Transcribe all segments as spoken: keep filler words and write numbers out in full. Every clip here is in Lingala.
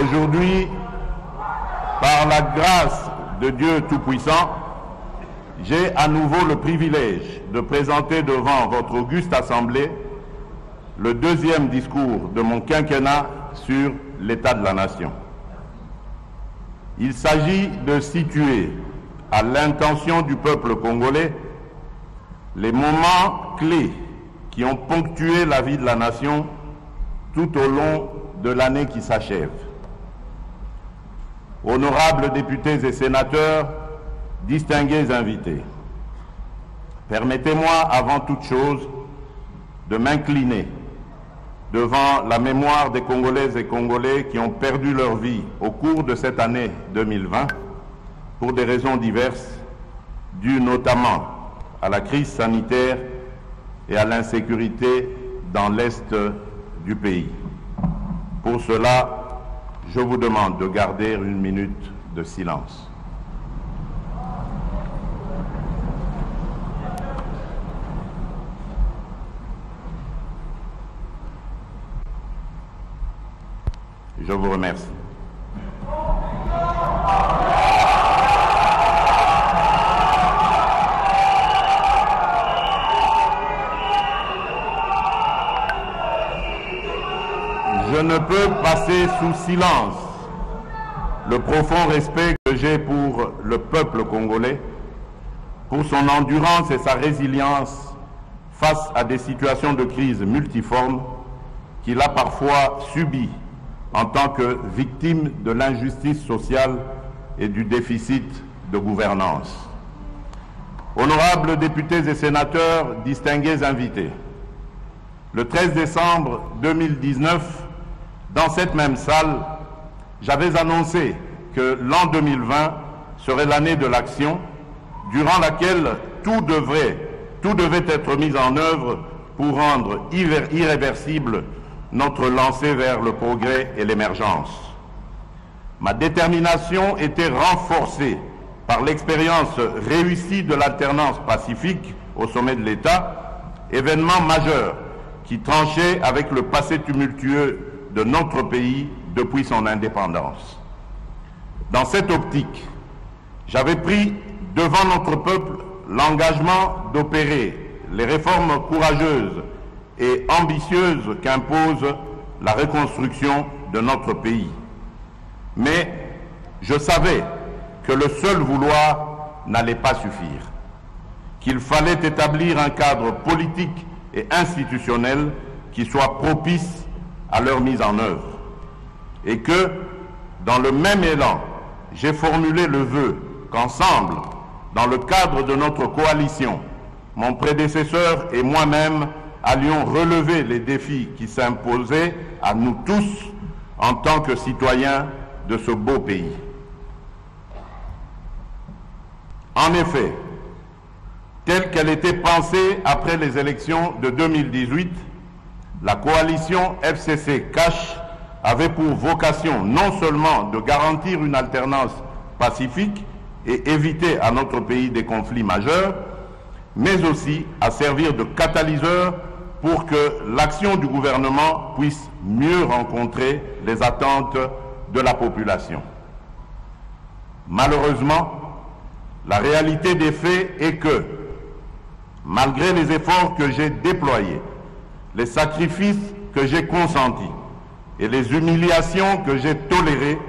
Aujourd'hui, par la grâce de Dieu Tout-Puissant, j'ai à nouveau le privilège de présenter devant votre auguste Assemblée le deuxième discours de mon quinquennat sur l'état de la nation. Il s'agit de situer à l'intention du peuple congolais les moments clés qui ont ponctué la vie de la nation tout au long de l'année qui s'achève. Honorables députés et sénateurs, distingués invités, permettez-moi avant toute chose de m'incliner devant la mémoire des Congolaises et Congolais qui ont perdu leur vie au cours de cette année deux mille vingt pour des raisons diverses, dues notamment à la crise sanitaire et à l'insécurité dans l'Est du pays. Pour cela, je vous demande de garder une minute de silence. Je vous remercie. Je ne peux passer sous silence le profond respect que j'ai pour le peuple congolais, pour son endurance et sa résilience face à des situations de crise multiformes qu'il a parfois subies en tant que victime de l'injustice sociale et du déficit de gouvernance. Honorables députés et sénateurs, distingués invités, le treize décembre deux mille dix-neuf, dans cette même salle, j'avais annoncé que l'an deux mille vingt serait l'année de l'action, durant laquelle tout devrait, tout devait être mis en œuvre pour rendre irréversible notre lancée vers le progrès et l'émergence. Ma détermination était renforcée par l'expérience réussie de l'alternance pacifique au sommet de l'État, événement majeur qui tranchait avec le passé tumultueux de notre pays depuis son indépendance. Dans cette optique, j'avais pris devant notre peuple l'engagement d'opérer les réformes courageuses et ambitieuse qu'impose la reconstruction de notre pays. Mais je savais que le seul vouloir n'allait pas suffire, qu'il fallait établir un cadre politique et institutionnel qui soit propice à leur mise en œuvre, et que, dans le même élan, j'ai formulé le vœu qu'ensemble, dans le cadre de notre coalition, mon prédécesseur et moi-même allions relever les défis qui s'imposaient à nous tous en tant que citoyens de ce beau pays. En effet, telle qu'elle était pensée après les élections de deux mille dix-huit, la coalition F C C Cash avait pour vocation non seulement de garantir une alternance pacifique et éviter à notre pays des conflits majeurs, mais aussi à servir de catalyseur pour que l'action du gouvernement puisse mieux rencontrer les attentes de la population. Malheureusement, la réalité des faits est que, malgré les efforts que j'ai déployés, les sacrifices que j'ai consentis et les humiliations que j'ai tolérées,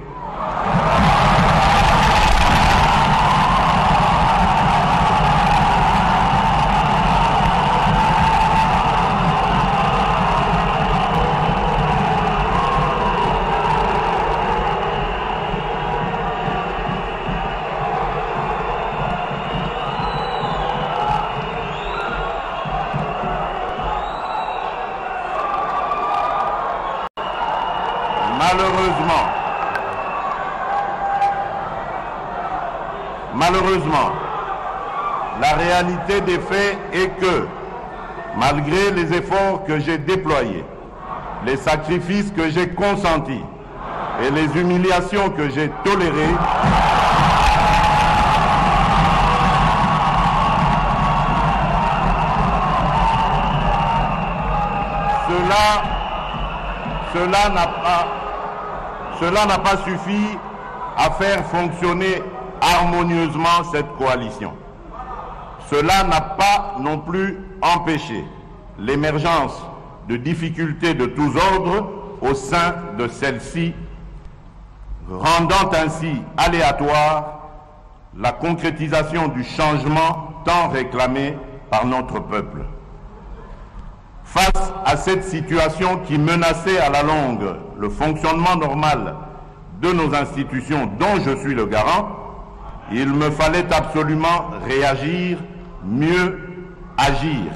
Malheureusement, malheureusement, la réalité des faits est que, malgré les efforts que j'ai déployés, les sacrifices que j'ai consentis et les humiliations que j'ai tolérées, cela, cela n'a pas, cela n'a pas suffi à faire fonctionner harmonieusement cette coalition. Cela n'a pas non plus empêché l'émergence de difficultés de tous ordres au sein de celle-ci, rendant ainsi aléatoire la concrétisation du changement tant réclamé par notre peuple. Face à cette situation qui menaçait à la longue le fonctionnement normal de nos institutions dont je suis le garant, il me fallait absolument réagir, mieux agir.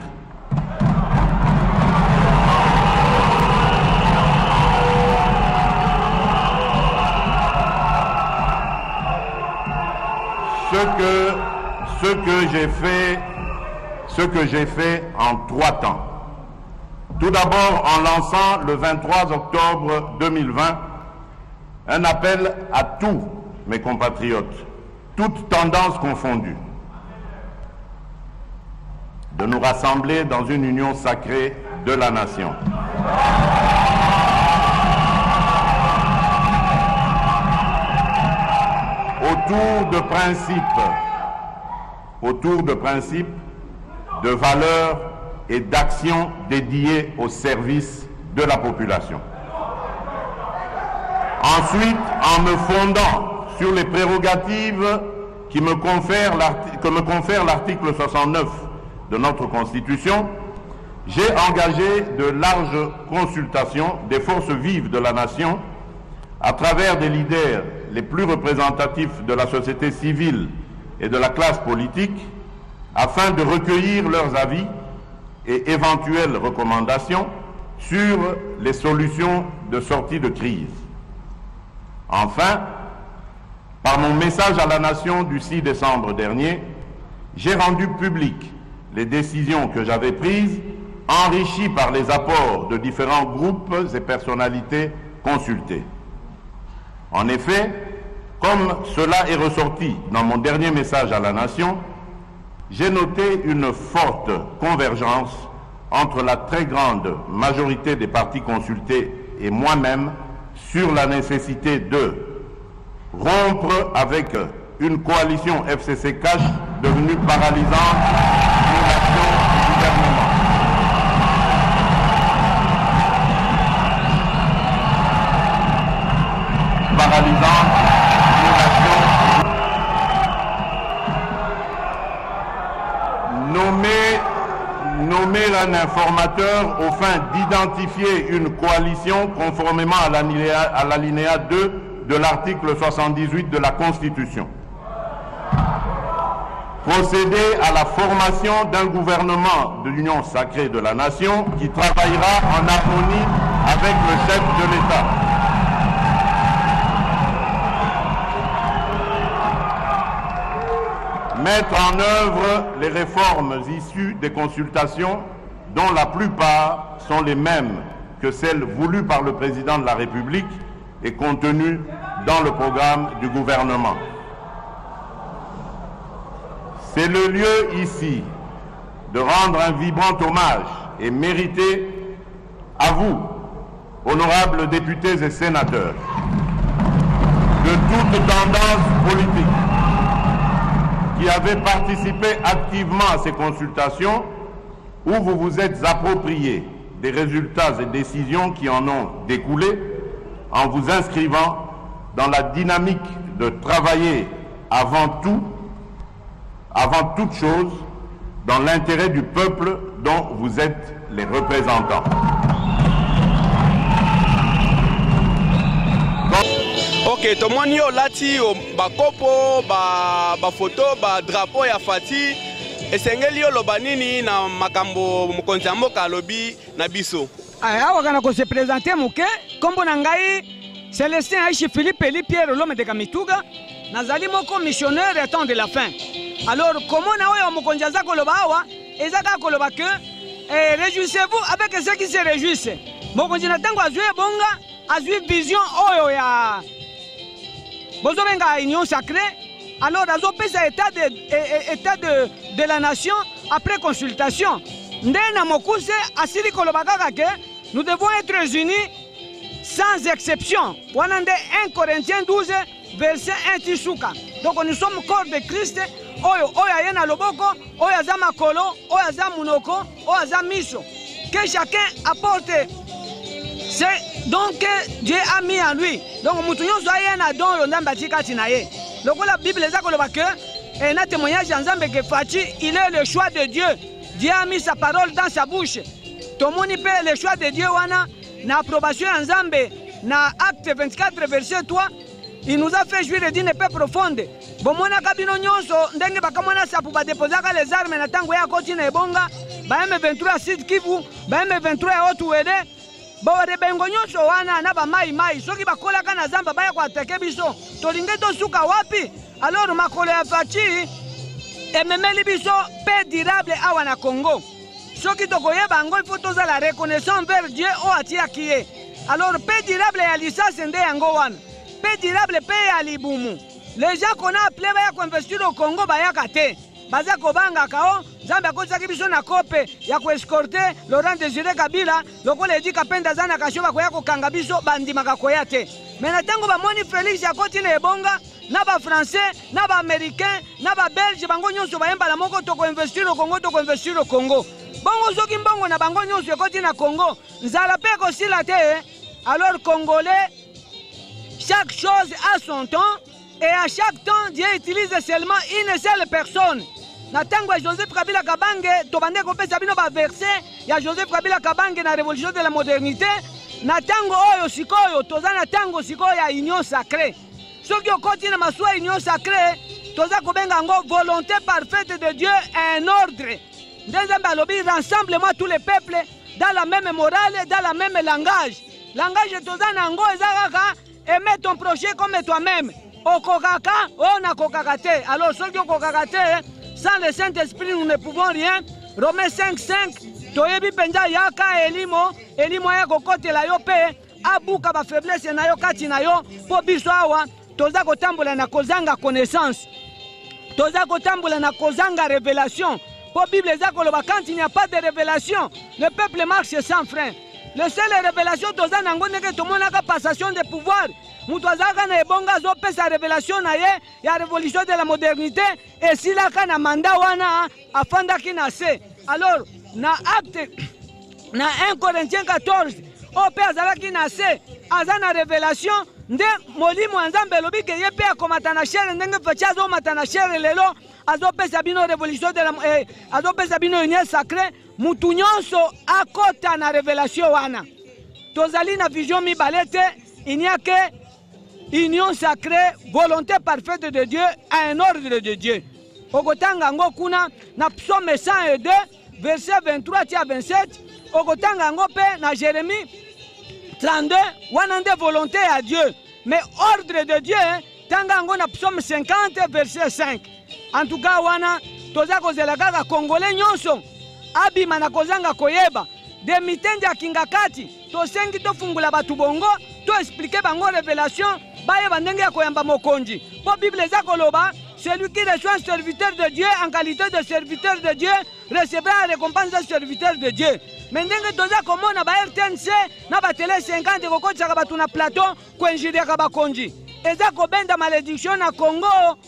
Ce que, ce que j'ai fait, ce que j'ai fait en trois temps. Tout d'abord en lançant le vingt-trois octobre deux mille vingt un appel à tous mes compatriotes, toutes tendances confondues, de nous rassembler dans une union sacrée de la nation. Autour de principes, autour de principes, de valeurs et d'actions dédiées au service de la population. Ensuite, en me fondant sur les prérogatives qui me confère que me confère l'article soixante-neuf de notre Constitution, j'ai engagé de larges consultations des forces vives de la nation à travers des leaders les plus représentatifs de la société civile et de la classe politique afin de recueillir leurs avis et éventuelles recommandations sur les solutions de sortie de crise. Enfin, par mon message à la nation du six décembre dernier, j'ai rendu public les décisions que j'avais prises, enrichies par les apports de différents groupes et personnalités consultées. En effet, comme cela est ressorti dans mon dernier message à la nation, j'ai noté une forte convergence entre la très grande majorité des partis consultés et moi-même sur la nécessité de rompre avec une coalition F C C cash devenue paralysante pour l'action du gouvernement. Paralysante pour l'action nommer, nommer un informateur au fin d'identifier une coalition conformément à l'alinéa deux de l'article soixante-dix-huit de la Constitution. Procéder à la formation d'un gouvernement de l'Union sacrée de la nation qui travaillera en harmonie avec le chef de l'État. Mettre en œuvre les réformes issues des consultations dont la plupart sont les mêmes que celles voulues par le président de la République et contenues dans le programme du gouvernement. C'est le lieu ici de rendre un vibrant hommage et mérité à vous, honorables députés et sénateurs, de toute tendance politique, qui avez participé activement à ces consultations où vous vous êtes appropriés des résultats et décisions qui en ont découlé en vous inscrivant dans la dynamique de travailler avant tout, avant toute chose, dans l'intérêt du peuple dont vous êtes les représentants. Ok, tomoni yo lati ba kopo, ba ba photo, ba drapeau ya Fati, esengeli yo loba nini na makambo mokonzi ya mboka alobi na biso. Aya wakana ko se présenter muke, kombo na ngai Célestin Aishi Philippe Eli Pierre l'homme de Kamituga, nazali moko missionnaire et temps de la fin. Alors comment na oyo mokonzi za koloba awa, ezaka koloba que eh, réjouissez-vous avec ceux qui se réjouissent. Mokonzi na tango azui bonga, azui vision oyo ya Bozobenga union sacrée, alors azo pesa état de état de de la nation après consultation. Ndena mokuse asili kolobaka que nous devons être unis sans exception. Wana nde un Corinthiens douze, verset un tisuka. Donc nous sommes corps de Christ. Oyo, oyo aye na loboko, oyo aza makolo, oyo aza munoko, oyo aza miso. Que chacun apporte. C'est donc que Dieu a mis en lui. Donc mutu nyonso aye na don yo ndamba tikati na ye. Lokola Bible eza koloba que et na témoignage ya Nzambe que Fachi, il est le choix de Dieu. Dieu a mis sa parole dans sa bouche. Tomoni pe le choix de Dieu wana na approbation ya Nzambe na acte vingt-quatre verset trois. Il nous a fait jouir d'une paix profonde. Bomona kabino nyonso ndenge bakamona sapu ba déposaka les armes na tango ya koti na ebonga. Ba M vingt-trois Sud Kivu, ba M vingt-trois ya Haut Uele. Ba rebengo nyonso wana na ba mai mai soki bakolaka na zamba baya kwa atake biso. Tolinge to suka wapi? Alors makolo ya Fachi ememeli biso paix durable awa na Congo. Soki tokoyeba ngo il faut toza la reconnaissance vers Dieu o atiaki ye. Alors paix durable ya lisasi nde yango wana. Paix durable paix ya libumu. Les gens qu'on a appelé à investir au Congo, bayakate. Baza kobanga kao, Nzambe akozaki biso na kope ya ko escorter Laurent Désiré Kabila, lokola edi kapenda zana kashoba koya ko kanga biso bandima kakoya te. Mais na tango ba moni Félix ya koti na ebonga, na ba français, na ba américain, na ba belge bango nyonso bayemba la moko to ko investir au Congo, to ko investir au Congo. Bongo soki mbongo na bango nyonso koti na Congo, nzala pe ko sila te. Alors Congolais, chaque chose a son temps. Et à chaque temps, Dieu utilise seulement une seule personne. Na tango Joseph Kabila Kabange, tobande kopesa bino ba verset ya Joseph Kabila Kabange na révolution de la modernité. Na tango oyo sikoyo, toza na tango sikoyo ya union sacrée. Soki okoti na maswa union sacrée, toza kobenga ngo volonté parfaite de Dieu et un ordre. Nzambe alobi rassemble-moi tous les peuples dans la même morale, dans la même langage. Langage toza na ngo eza kaka aimer ton prochain comme toi-même. Okokaka, on a kokakate. Alors, ceux qui ont kokakate, sans le Saint-Esprit, nous ne pouvons rien. Romains cinq, cinq. Toyebi penja yaka elimo, elimo ya kokote la yo pe, abuka ba faiblesse na yo kati na yo, po biso awa, toza kotambola na kozanga connaissance. Toza kotambola na kozanga révélation. Po Bible za koloba quand il n'y a pas de révélation, le peuple marche sans frein. Le seul révélation toza nango neke tomonaka passation de pouvoir. Mutwazaka na ebonga zo pesa révélation na ye ya révolution de la modernité et si la kana manda wana afanda kina se. Alors na acte na un Corinthiens quatorze o pe azalaki na se azana révélation nde molimo Nzambe lobi ke ye pe akomata na chere ndenge fachi azo mata na chere lelo azo pesa bino révolution de la eh, azo pesa bino union sacrée mutu nyonso akota na révélation wana. Tozali na vision mibalete il n'y a que union sacrée, volonté parfaite de Dieu, à un ordre de Dieu. Okotanga ngo kuna na psaume cent deux, verset vingt-trois à vingt-sept. Okotanga ngo pe na Jérémie trente-deux, wanande volonté à Dieu. Mais ordre de Dieu, tanga ngo na psaume cinquante, verset cinq. En tout cas, wana toza kozela kaka Congolais nyonso. Abima na kozanga koyeba. De mitende ya kingakati, tosengi tofungula batu bongo, to expliquer bango révélation. Baye bandenge ya koyamba mokonji. Po Bible za koloba, celui qui reçoit un serviteur de Dieu en qualité de serviteur de Dieu recevra la récompense de serviteur de Dieu. Mais ndenge toza komona ba R T N C na ba télé cinquante kokotisa batu na plateau kwenjiria ka bakonji. Eza kobenda malédiction na Congo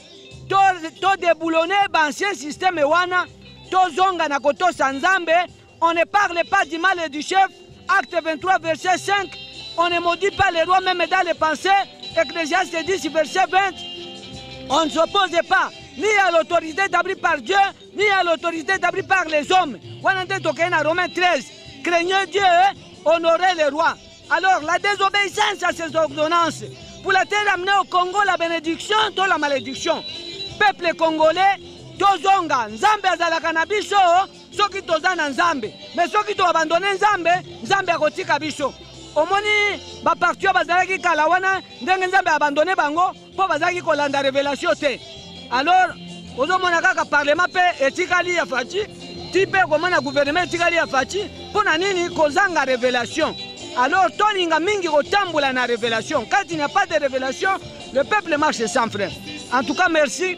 to to déboulonner l'ancien système wana to zonga na koto Nzambe. On ne parle pas du mal du chef. Acte vingt-trois verset cinq. On ne maudit pas les rois même dans les pensées. Ecclésiaste dix, verset vingt, on ne s'oppose pas ni à l'autorité établie par Dieu, ni à l'autorité établie par les hommes. Romains treize, craignez Dieu, honorez les rois. Alors, la désobéissance à ces ordonnances, pour la terre amener au Congo la bénédiction, toute la malédiction. Peuple congolais, tozonga, Nzambe azalaka na biso, soki toza na Nzambe. Mais soki to abandonner Nzambe, Nzambe akotika biso. Omoni ba parti bazalaki kala wana ndenge Nzambe abandonné bango po bazalaki kolanda révélation te. Alors ozomona kaka parlement pe etikali ya Fachi, tipe komona gouvernement etikali ya Fachi, pona nini kozanga révélation. Alors toninga mingi kotambola na révélation. Quand il n'y a pas de révélation, le peuple marche sans frein. En tout cas, merci.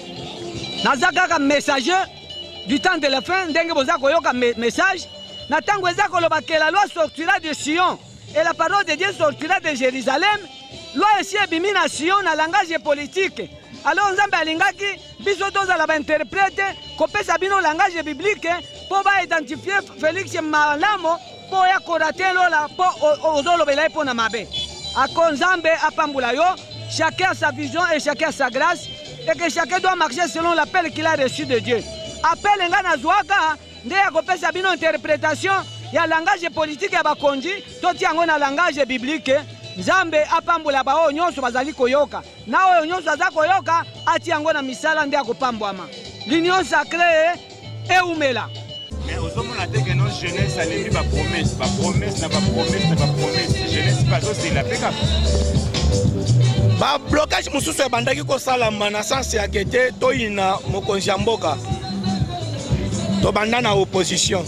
Nazaka messager du temps de la fin, ndenge boza koyoka message. Na tango eza koloba que la loi sortira de Sion. et la parole de Dieu sortira de Jérusalem. Loi esi ebimi na Sion na langage politique. Alors nzambe alingaki biso tozala bainterprete kopesa bino langage biblique po ba identifier Félix Malamo po ya korate lola po ozolobela ye po na mabe. Ako nzambe apambula yo, chacun a sa vision et chacun a sa grâce et que chacun doit marcher selon l'appel qu'il a reçu de Dieu. Appel nga na zwaka nde ya kopesa bino interprétation ya langage politique ya bakonzi toti yango na langage biblique. Nzambe apambula ba oyo nyonso bazali koyoka na oyo nyonso aza koyoka ati yango na misala nde akopambwama. L'union sacrée eumela. Mais aux hommes on a dit que notre jeunesse a levé ma promesse, ma promesse n'a pas promesse, n'a pas promesse. Jeunesse pas c'est la pécap. Ba blocage mususu ya bandaki ko sala mana sens ya kete to ina mokonzi ya mboka. To banda na opposition.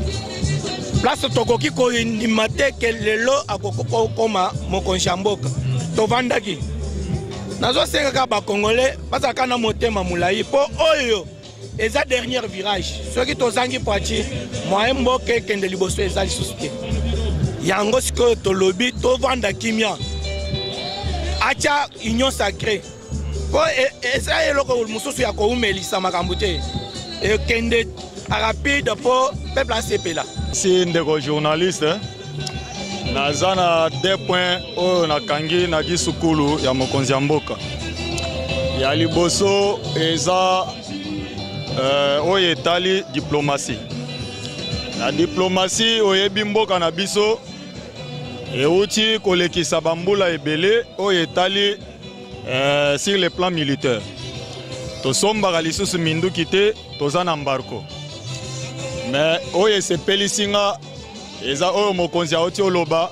Place tokoki ko indimate ke lelo akoko koma mokonzi ya mboka. To vandaki. Nazo senga ka ba congolais bazaka na motema mulai po oyo eza dernier virage. Ceux qui tozangi poati moyen mboke kende liboso eza lisusuke. Yango siko to lobby to vanda kimia. Acha union sacrée. Po eza eloko mususu ya ko umelisa makambo te. E kende rapide po peuple A C P là. C'est un journaliste. Naza na deux points oyo nakangi na disukulu ya mokonzi ya mboka. Ya liboso eza uh, oyo etali diplomatie. Na diplomatie oyebi mboka na biso euti kolekisa bambula ebele oyo etali uh, sur le plan militaire. Tosombaka lisusu minduki te toza na mbarko. Mais oyo esepelisi nga eza oyo mokonzi auti oloba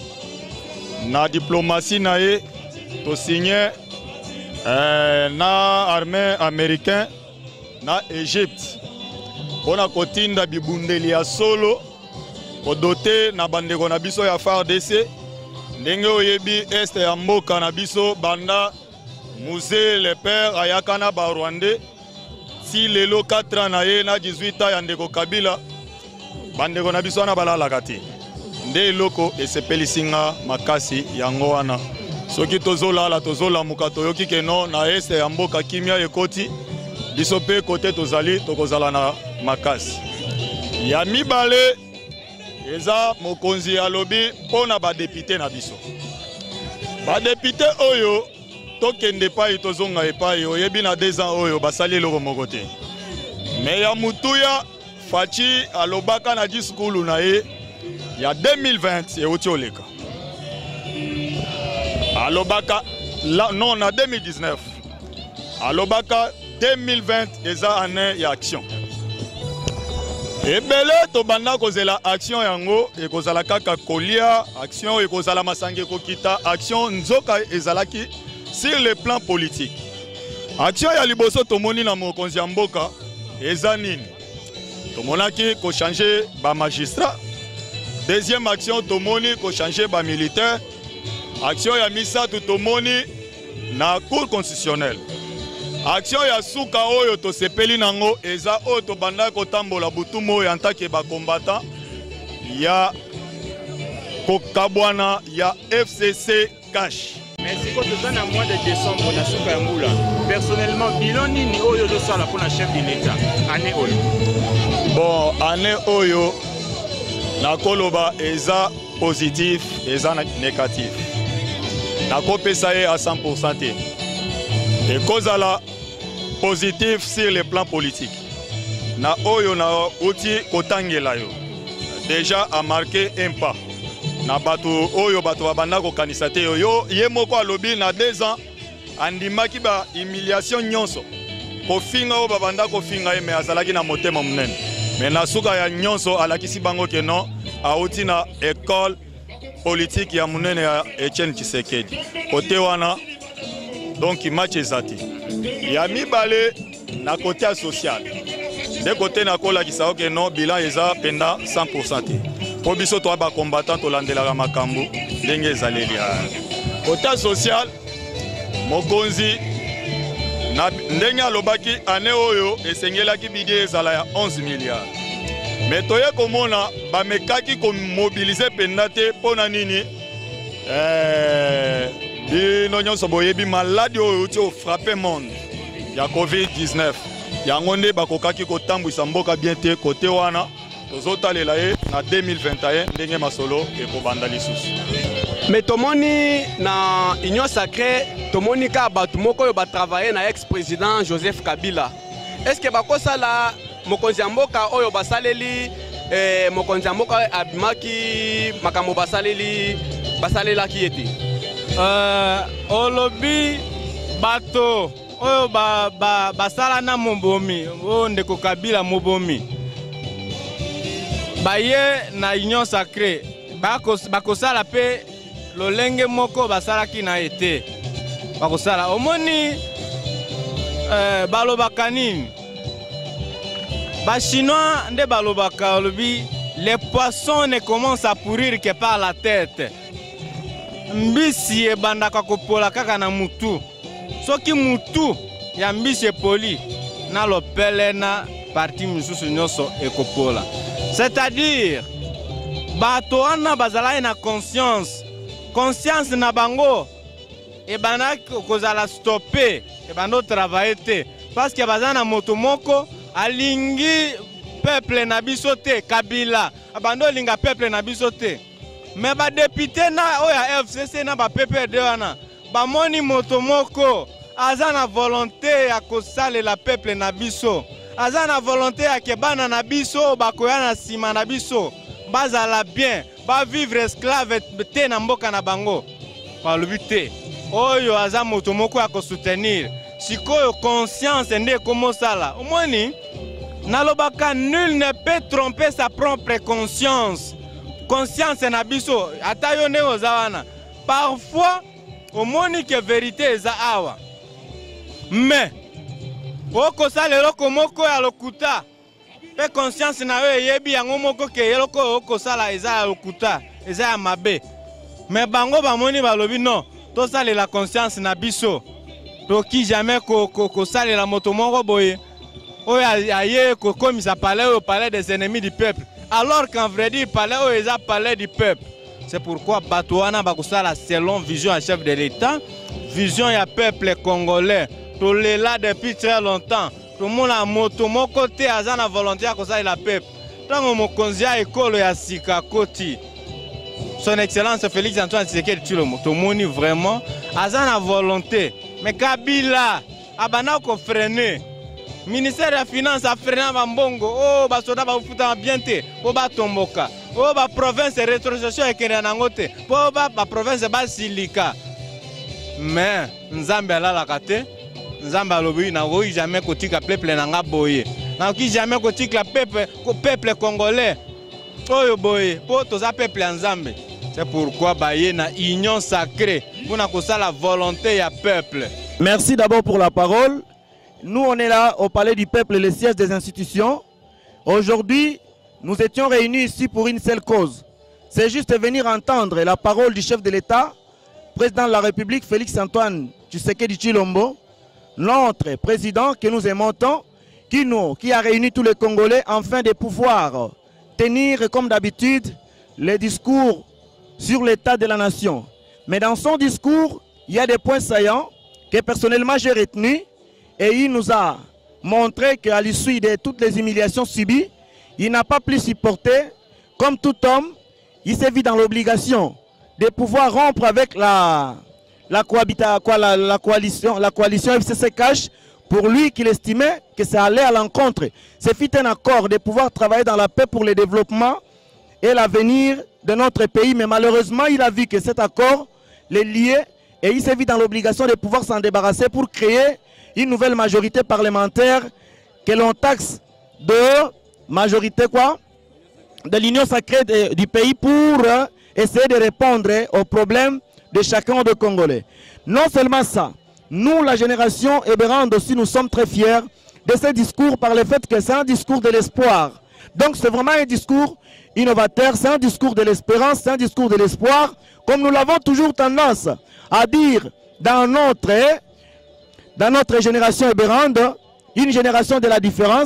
na diplomatie na ye to signé euh, na armée américain na Égypte pona kotinda bibundeli ya solo kodote na bandeko na biso ya F A R D C ndenge oyebi este ya mboka na biso banda musée le père ayaka na ba Rwandais si lelo quatre ans na ye na dix-huit ans ya ndeko Kabila bandeko na biso na balalaka te nde eloko esepelisi nga makasi yango wana soki tozolala tozolamuka toyoki keno na este ya mboka kimia ekoti biso mpe kote tozali tokozala na makasi ya mibale eza mokonzi alobi mpo na badepute na biso badepute oyo tokende epai tozonga epai oyebi na deux ans oyo basali eloko moko te me ya mutuya Fachi alobaka na discours na ye ya deux mille vingt euti oleka alobaka la, non na deux mille dix-neuf alobaka deux mille vingt eza année ya action ebele tobanda kozela action yango ekozala kaka kolia action ekozala masange kokita action nzoka ezalaki sur le plan politique action ya liboso tomoni na mokonzi ya mboka eza nini tomonaki ko changer ba magistrat. Deuxième action tomoni ko changer ba militaire. Action ya misatu tomoni na cour constitutionnelle. Action ya suka oyo to sepeli nango eza oyo to banda ko tambola butumo ya ntake ba combattant ya kokabwana ya F C C cash. Merci quand tu as mois de décembre na suka ya mbula. Personnellement bilan nini oyo do sala pour la chef de l'état année oyo. Bon, année oyo, nakoloba eza positif, eza négatif. Nakopesa ye à cent pour cent. Et kozala positif sur le plan politique. Na oyo na uti kotangela yo. Déjà a marqué un pas. Na batu oyo batu babanda ko kanisa te yo ye moko alobi na deux ans andimaki ba humiliation nyonso. Kofinga o babanda kofinga ye me azalaki na motema munene. Mais na suka ya nyonso alakisi bango ke non auti na école politique ya munene ya Etienne Tshisekedi. Kote wana donc match ezati. Ya mibale na côté social. De côté na kola ki sao ke non bilan eza penda cent pour cent. Po biso to ba combattant to landela makambo ndenge ezaleli ya. Côté social mokonzi na ndenge alobaki ane oyo esengelaki bidie ezala ya onze milliards. Mais toye komona ba mekaki ko mobiliser pendate pona nini euh bino nyonso boyebi maladie oyo ti frappé monde ya covid dix-neuf yango nde bakokaki kotambwisa mboka bien te kote wana tozotalela ye na deux mille vingt et un ndenge masolo ekobanda lisusu. Mais tomoni na Union Sacrée tomoni ka batu moko yo ba travailler na ex-président Joseph Kabila. Est-ce que bakosa la mokonzi mboka oyo basaleli eh, mokonzi mboka abimaki makambo basaleli basalela ki ete euh olobi bato oyo ba ba basala na mobomi o ndeko Kabila mobomi baye na Union Sacrée bakos bakosala pe lolenge moko basalaki na ete bakosala omoni euh balobaka nini ba chinois nde balobaka lobi les poissons ne commencent à pourrir que par la tête mbisi ebandaka kopola kaka na mutu soki mutu ya mbisi epoli na lopele na parti misusu nyonso ekopola. C'est-à-dire bato wana bazalaki na conscience conscience na bango ebandaki kozala stoppe ebando travailler te parce que baza na moto moko alingi peuple na biso te Kabila abando linga peuple na biso te mais ba député na oya F C C na ba P P D wana ba moni moto moko aza na volonté ya kosalela peuple na biso aza na volonté ya kebana na biso bakoya na sima na biso bazala bien ba vivre esclave te na mboka na bango balobi te oyo aza moto moko ya kosoutenir sikoyo conscience nde komosala omoni nalobaka nul ne peut tromper sa propre conscience conscience na biso ata yo nde oza wana parfois omoni ke vérité eza awa mais okosala eloko moko ya lokuta pe conscience na yo eyebi yango moko ke eloko oyo okosala eza ya lokuta eza ya mabe mais bango bamoni balobi non tosalela conscience na biso toki jamais kosalela moto moko boye oyo aye kokomisa palais oyo palais des ennemis du peuple alors qu'en vrai dire palais oyo eza palais du peuple. C'est pourquoi bato wana bakosala selon vision ya chef de l'État vision ya peuple congolais tolela depuis très longtemps tomona moto moko te aza na volonté ya kosalela peuple ntango mokonzi ya ekolo ya sika koti son excellence Félix Antoine Tshisekedi Tshilombo tomoni vraiment aza na volonté mais Kabila abana ko freiner ministère ya finance a freiner bambongo oh basoda ba futa bien te po batomboka oh ba province rétrocession ekenda nango te po ba ba province basilika mais nzambe alalaka te nzambe alobi na oyi jamais kotika peuple nanga boye na ki jamais kotika peuple ko peuple congolais oyo boye po toza peuple nzambe. C'est pourquoi baye na union sacrée pour na kosa la volonté ya peuple. Merci d'abord pour la parole. Nous on est là au palais du peuple, le siège des institutions. Aujourd'hui, nous étions réunis ici pour une seule cause. C'est juste venir entendre la parole du chef de l'État, président de la République Félix Antoine Tshisekedi Tshilombo, notre président que nous aimons tant, qui, nous, qui a réuni tous les Congolais afin de pouvoir tenir comme d'habitude les discours sur l'état de la nation. Mais dans son discours, il y a des points saillants que personnellement j'ai retenus et il nous a montré qu'à l'issue de toutes les humiliations subies, il n'a pas plus supporté. Comme tout homme, il s'est vu dans l'obligation de pouvoir rompre avec la, la, cohabita, la, la coalition, la coalition F C C Cash pour lui qu'il estimait que ça allait à l'encontre. C'est fit un accord de pouvoir travailler dans la paix pour le développement et l'avenir de notre pays. Mais malheureusement, il a vu que cet accord les liait et il s'est vu dans l'obligation de pouvoir s'en débarrasser pour créer une nouvelle majorité parlementaire que l'on taxe de majorité quoi de l'union sacrée de, du pays pour euh, essayer de répondre aux problèmes de chacun des Congolais. Non seulement ça, nous, la génération Ebérande aussi, nous sommes très fiers de ce discours par le fait que c'est un discours de l'espoir. Donc c'est vraiment un discours innovateur, c'est un discours de l'espérance, c'est un discours de l'espoir, comme nous l'avons toujours tendance à dire dans notre, dans notre génération Ebérande, une génération de la différence.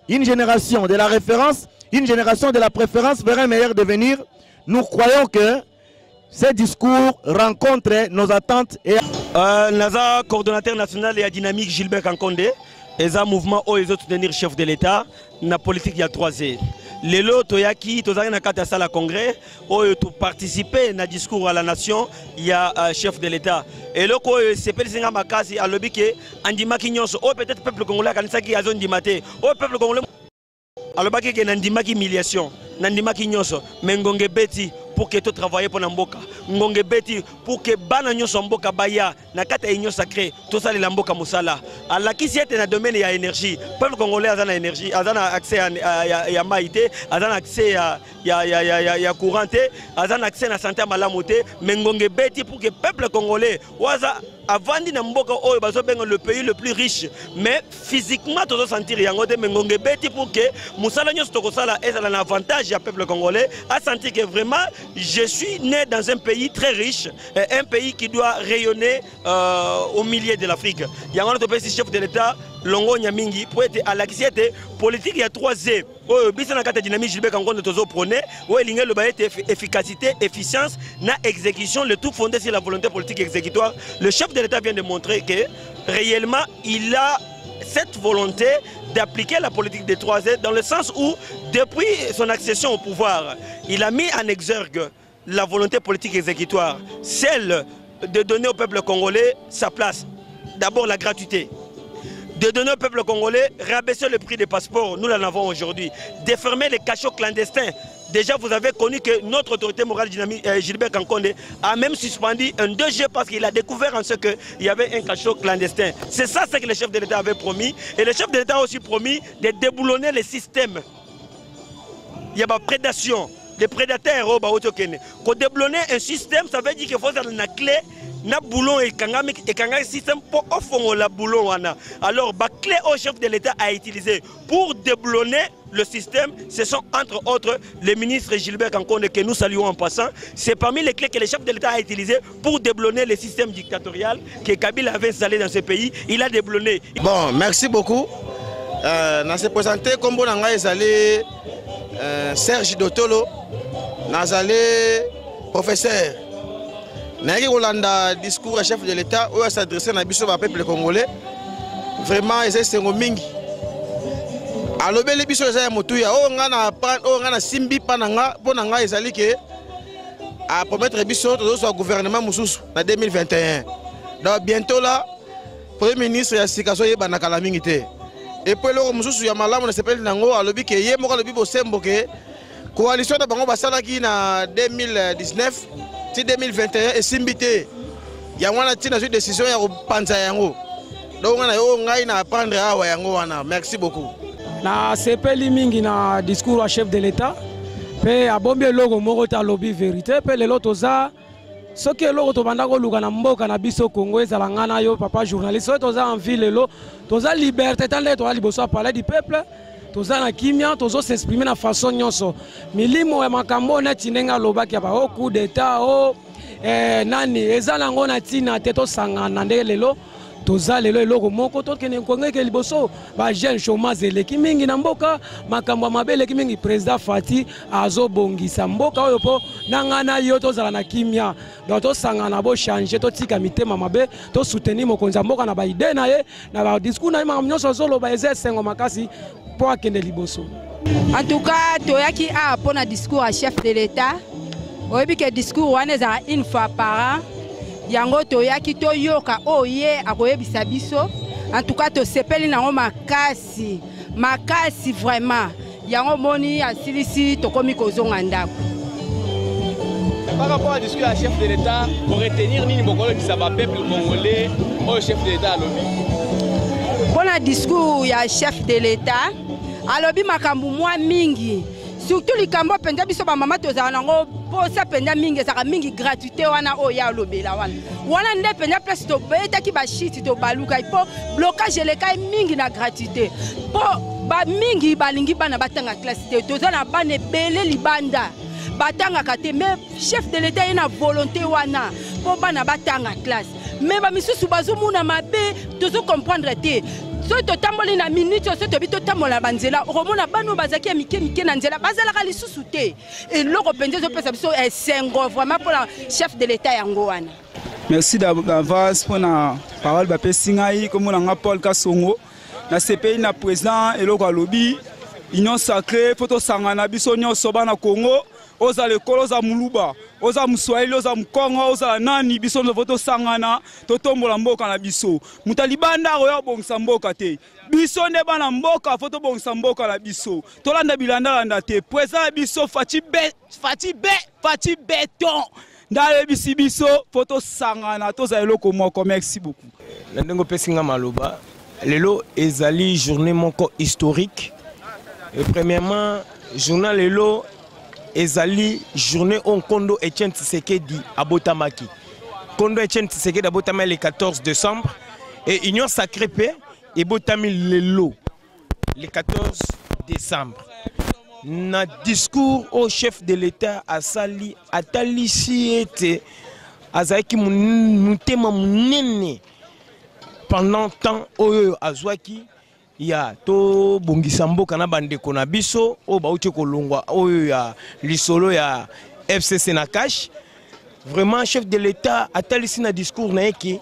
une génération de la référence, une génération de la préférence vers un meilleur devenir. Nous croyons que ces discours rencontrent nos attentes. Et... Euh, Naza, coordonnateur national et à Dynamique Gilbert Kankonde, et un mouvement où ils ont soutenir chef de l'État, la politique il y a trois ans. Les lots, Toyaki, Tozari Nakata Sala Congrès, où ils ont participé à discours à la nation, il y a un chef de l'État. Et là, c'est pas le Makasi à l'objet que Andima Kinyos, ou peut-être peuple congolais, Kanisaki Azon Dimate, ou peuple congolais. Alors, il y a une humiliation, une humiliation, mais ngonge beti pour que tu travailles pour Namboka. Ngonge beti pour que bana nyoso mboka baya na kata inyo sacré tout ça les mboka musala. Alors qui c'est dans domaine ya énergie. Peuple congolais a une énergie, a accès à ya maïté, a accès à ya ya ya ya couranté, a accès à santé malamoté, mais ngonge beti pour que peuple congolais waza avant de Namboka oyo bazo benga le pays le plus riche, mais physiquement tout sentir yango de ngonge beti pour que musala nyoso tokosala eza un avantage ya peuple congolais a sentir que vraiment je suis né dans un pays très riche, un pays qui doit rayonner euh, au milieu de l'Afrique. Il y a un autre pays chef de l'État, Longo Nyamingi, pour être à l'activité politique il y a trois ans. Oh, bisana kata dynamique Gilbert Kankonde tozo prôné, où il y a le bail efficacité, efficience, na exécution, le tout fondé sur la volonté politique exécutoire. Le chef de l'État vient de montrer que réellement il a cette volonté d'appliquer la politique des trois ans dans le sens où, depuis son accession au pouvoir, il a mis en exergue la volonté politique exécutoire, celle de donner au peuple congolais sa place. D'abord la gratuité. De donner au peuple congolais, rabaisser le prix des passeports, nous l'en avons aujourd'hui. Défermer les cachots clandestins. Déjà, vous avez connu que notre autorité morale dynamique, euh, Gilbert Kankonde, a même suspendu un deux G parce qu'il a découvert en ce qu'il y avait un cachot clandestin. C'est ça ce que le chef de l'État avait promis. Et le chef de l'État a aussi promis de déboulonner les systèmes. Il y a la prédation. Les prédateurs, quand déboulonner un système, ça veut dire qu'il faut avoir une clé. Na boulon et kangami et kangami système pour offrir la boulon wana. Alors la clé au chef de l'État a utilisé pour déboulonner le système, ce sont entre autres les ministres Gilbert Kankonde que nous saluons en passant. C'est parmi les clés que le chef de l'État a utilisé pour déboulonner le système dictatorial que Kabila avait installé dans ce pays. Il a déboulonné. Bon, merci beaucoup. Euh, on s'est présenté comme on a allé Serge Dotolo, on a allé professeur. Nagi Rolanda discours à chef de l'État où s'adresser à biso au peuple congolais. Vraiment, c'est un mingi. Alors, les biso c'est motuya. Oh, on a oh, on a simbi pananga, ponanga ezali que à promettre biso tout au gouvernement mususu en deux mille vingt et un. Donc bientôt là, premier ministre ya sikaso yeba na kala mingi te. Et puis le mususu ya malamu na sepeli nango alobi que ye moko lobi bo sembo que coalition de bango basala ki na deux mille dix-neuf. deux mille vingt et un et simbité il y a une décision ya panza yango donc on a yo ngai na prendre awa yango wana. Merci beaucoup na sepeli mingi na discours à chef de l'État pe abombi logo moko ta lobby vérité pe lelo toza soki eloko tobanda koluka na mboka na biso Congo ezala ngana yo papa journaliste soki toza en ville lelo toza liberté tande toza liboso à parler du peuple toza na kimia tozo s'exprimer na façon nyonso milimo ya makambo na tinenga lobaki ba au coup d'état o eh nani ezala ngona tina te to sangana nde lelo toza lelo eloko moko to kene kongeke liboso ba jeune chômage eleki mingi na mboka makambo mabele kimingi président Fati azo bongisa mboka oyo po nangana yo tozala na kimia donc to sangana bo changer to tika mitema mabe to soutenir mokonza mboka na ba idée na ye na ba discours na ma nyonso zolo ba eze sengo makasi. En tout cas, toyaki a pour un discours à chef de l'État. Oyebi que discours wana za une fois par an. Yango toyaki to yoka oye akoyebisa biso. En tout cas, to sepeli na makasi, makasi vraiment. Yango moni asilisi to komi kozonga ndako. Par rapport au discours à chef de l'État, pour retenir nini bokolo bisaba peuple congolais au chef de l'État alobi. Pour un discours ya chef de l'État, alobi makambu mwa mingi. Surtout les kambo penda biso ba mama tozala nango posa penda mingi saka mingi gratuité wana oya lobela wana. Wana nde penda place to beta ki ba shit to baluka po blocage le kai mingi na gratuité. Po ba mingi balingi bana batanga classe te tozala bane belé libanda. Batanga kate mais chef de l'État ina volonté wana po bana batanga classe. Mais ba misusu bazomuna mabe tozo comprendre te. soki totamboli na minute oyo soki tobi totambola banzela okomona bano bazalaki ya mike mike na nzela bazalaka lisusu te eloko mpenza ezopesa biso esengo vraiment mpona chef de l'état yango wana. Merci d'avance pour la parole de Pessingaï, comme on a Paul Kassongo. Na C P I na président eloko alobi union sacrée photo sangana biso nyonso bana Congo oza lekolo oza muluba oza muswahili oza mkongo oza nani biso no photo sangana totombola mboka na biso mutalibanda oyo bongisa mboka te biso nde bana mboka photo bongisa mboka na biso tolanda bilanda landa te président biso fati be fati be fati béton ndale bisi biso photo sangana toza eloko moko. Merci beaucoup. Ndengo pesinga maloba lelo ezali journée moko historique. Et premièrement, journal lelo ezali journée on Kondo Etienne Tshisekedi abotamaki. Kondo Etienne Tshisekedi abotamaki le quatorze décembre et Union Sacrée Paix ebotami lelo le quatorze décembre. Na discours au chef de l'État asali atalisi ete azaki mutema munene pendant temps oyo azwaki ya to bongisa mboka na bandeko na biso o bauti kolongwa oyo ya lisolo ya F C C na cash. Vraiment chef de l'État atalisi na discours na yeki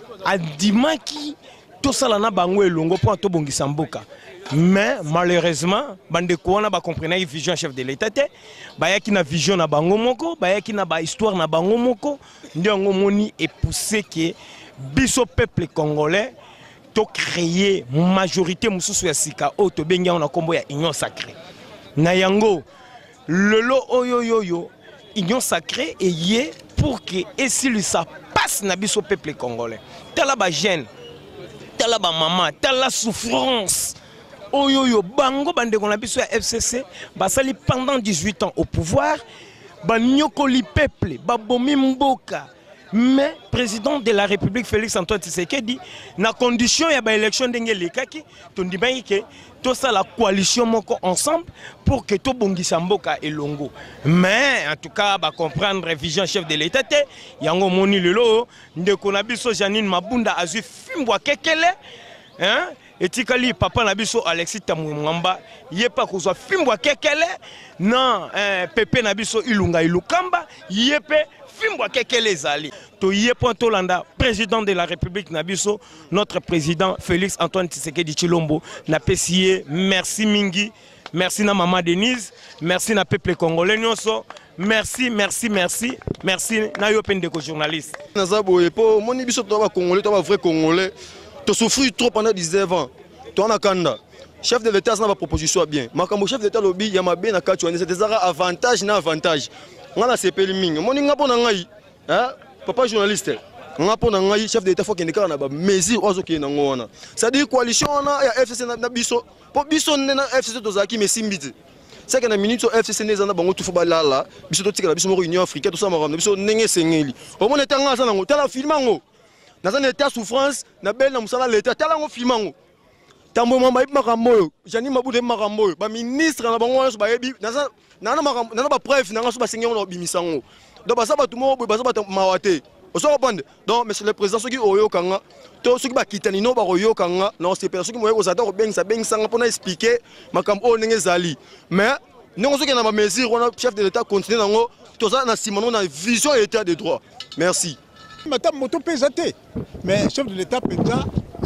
adimaki to sala na bango elongo po to bongisa mboka. Mais malheureusement bandeko wana ba comprendre vision chef de l'État te bayaki na vision na bango moko bayaki na ba histoire na bango moko ndiongo moni et poussé que biso peuple congolais to créer majorité mususu ya sika o to benga na kombo ya union sacrée na yango lelo oyo yo yo union sacrée et yé pour que et ça passe na biso peuple congolais tala ba jeune tala ba maman tala souffrance oyo yo bango bandeko na biso ya F C C basali pendant dix-huit ans au pouvoir banyokoli peuple babomi mboka. Mais président de la République Félix Antoine Tshisekedi na condition ya ba élection ndenge lekaki tondimaki ke to ça la coalition moko ensemble pour que to bongisa mboka elongo. Mais en tout cas ba comprendre vision chef de l'État te yango moni lelo ndeko na biso Janine Mabunda azui fimbwa kekele hein etikali papa na biso Alexis Tamwamba yepa kozwa fimbwa kekele non eh, pepe na biso Ilunga Ilukamba yepe fimbwa kekele zali to yepo tolanda président de la République nabiso notre président Félix Antoine Tshisekedi Chilombo na pesier merci mingi merci na maman Denise merci na peuple congolais nyonso merci merci merci merci na yo pendeko journaliste nazabo yepo moni biso to ba congolais to ba vrai congolais to souffrir trop pendant dix-neuf ans to na kanda chef de l'État ça na proposition bien makambo chef de l'État lobby ya mabe na katu c'est des avantages na avantage ngana sepeli mingi moni ngapo na ngai hein papa journaliste ngapo na ngai chef de l'État faut qu'il na ba mesure ozo ki na ngona ça dit coalition na ya F C C na biso po biso na F C C to zaki mesimbiti c'est que na minute F C C neza na bango tufu balala biso to tikala biso mo union africaine to sa maramna biso nenge sengeli o mona tanga za nango tala filmango na za état souffrance na bel na musala l'État tala ngo filmango tambo mama ibi makambo Janine Mabunda makambo ba ministre na bango wana so ba yebi na za na na ba preuve na ngaso ba sengeli na bimisango donc ba sa ba tumo ba sa ba mawate oso bande donc monsieur le président soki oyo kanga to soki ba kitani no ba oyo kanga non c'est personne qui moyo ko zata ko bengisa bengisa pona expliquer makambo o ndenge zali mais non soki na ba mesure on chef de l'État continue nango to za na simano na vision état de droit. Merci. Madame moto pesate mais chef de l'État penza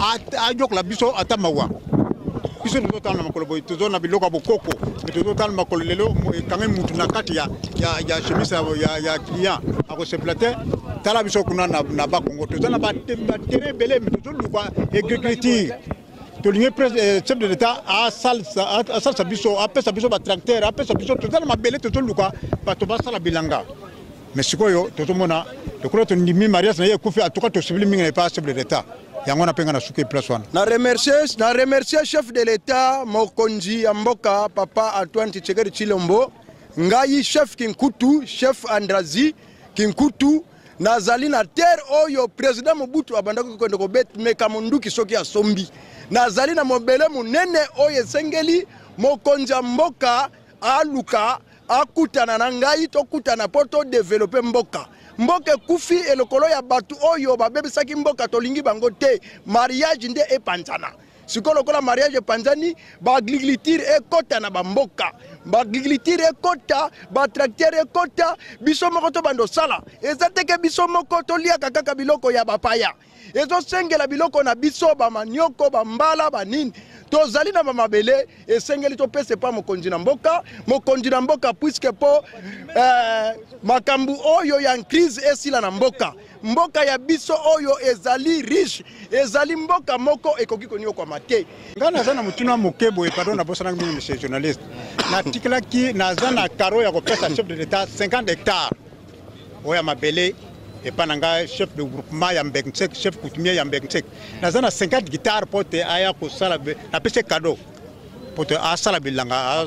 a yok la biso atamawa biso no tala makolo boy to zona biloko bokoko to tala makolo lelo kangé mutu na kati ya ya ya chemise ya ya client ako se plater tala biso kuna na na ba Congo to zona ba terrain belé to lukwa agriculture to ligne chef de l'État a sal a sal sa biso a pesa biso ba tracteur a pesa biso to zona mabele to lukwa ba to ba sala bilanga mais sikoyo to to mona to kula to ndimi mariage na ye kufi atuka to civil mingi na pas chef de l'État yango na penga na suke place wana na remercier na remercier chef de l'État mokonzi ya mboka papa Antoine Tshisekedi Chilombo ngai chef Kinkutu chef Andrazi Kinkutu nazali na terre oyo président Mobutu abandaki ko ndeko bet mekamunduki soki asombi nazali na mobele munene oyo sengeli mokonzi ya mboka aluka akutana na ngai to kutana poto développer mboka mboka kufi elokolo ya batu oyo babebisaki mboka tolingi bango te mariage nde epanzana sikoyo lokola mariage epanzani baagriculture ekota na bamboka baagriculture ekota batracteur ekota biso moko tobanda osala eza teke biso moko toliaka kaka biloko ya bapaya ezosengela biloko na biso bamanioko bambala banini tozali na bamabele esengeli topesa pa mokonzi na mboka mokonzi na mboka puisque po eh, makambu oyo ya crise esila na mboka mboka ya biso oyo ezali riche ezali mboka moko ekoki konio kwa mate nga naza na mutuna mokebo pardon na bosana mimi monsieur journaliste na article ki naza na karo ya kopesa chef de l'état cinquante hectares oya mabele epa nanga chef de groupement ya Mbeknsek chef coutumier ya Mbeknsek naza na cinquante hectares pote aya ko sala na pese cadeau pote asala bilanga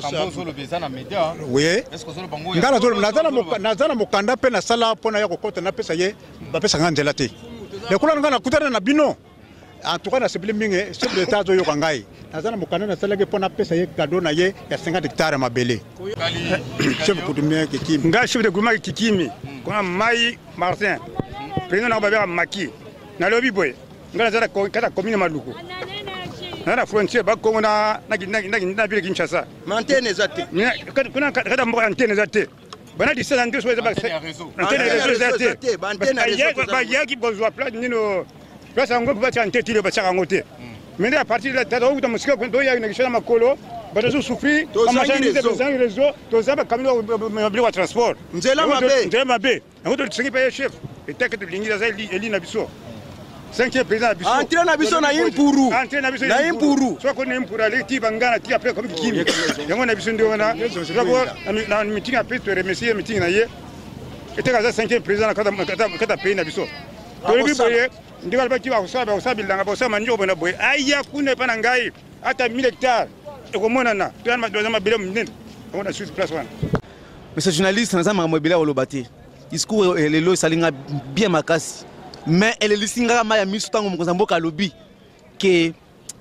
oui ngala zolo nazana nazana mokanda pe na sala pona ya kokota na pesa ye ba pesa nganzela te le kula ngana kutana na bino en tout cas na sibili mingi chef de l'état zo yo kangai nazana mokanda na sala ke pona pesa ye cadeau na ye ya cinquante hectares mabele chef coutumier kikimi nga chef de groupement kikimi kuna mai Martin président na babera maki na lobi boy ngala zara kata commune maluku na frontière ba kongo na na na na ville Kinshasa antenne ezate kuna kada mbo antenne ezate bana di sala ndio soza ba antenne ezate ba antenne ezate ba yaki bozwa place nino place ngo ba antenne tile ba chaka ngote mais à partir de la date où dans ko do ya une kisha makolo ba zo souffrir on marche des réseaux to za ba kamilo ba transport nzela mabe nzela mabe ngo tsingi pa chef et tek de lingi za eli na biso cinquième président biso entrer na biso na impuru entrer na biso na impuru soit qu'on impuru ali ti bangana ti après comme kimi yango na biso ndio na d'abord na meeting après to remercier meeting na ye et tek za cinquième président kata kata pays na biso to bi boye ndio ba ti ba usaba usaba bilanga ba usaba ndio bona boye aya kuna pa na ngai ata mille hectares e ko mona na to ma deuxième billet mnene on a sur place one monsieur journaliste na zama mobile wa lobate discours lelo salinga bien makasi mais elle lisinga ma ya misu tango mokonza mboka lobi ke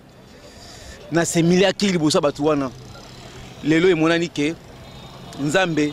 na semilia ki liboso batu wana lelo emonani ke nzambe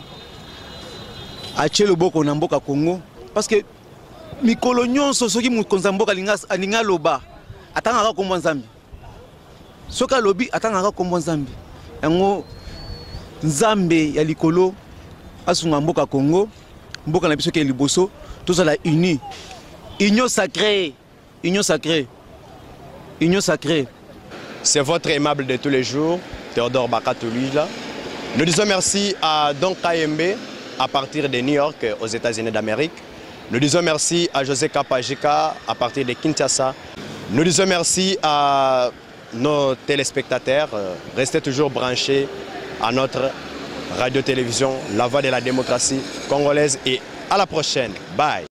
achie loboko na mboka Congo parce que mikolo nyonso soki mokonza mboka linga alinga loba atangaka kombo nzambe soka lobi atangaka kombo nzambe yango nzambe ya likolo asunga mboka Congo mboka na biso ke liboso tozala uni union sacrée union sacrée union sacrée. C'est votre aimable de tous les jours Théodore Bakatouila. Nous disons merci à Don Kayembe à partir de New York aux États-Unis d'Amérique. Nous disons merci à José Kapajika à partir de Kinshasa. Nous disons merci à nos téléspectateurs. Restez toujours branchés à notre radio-télévision, la voix de la démocratie congolaise, et à la prochaine. Bye.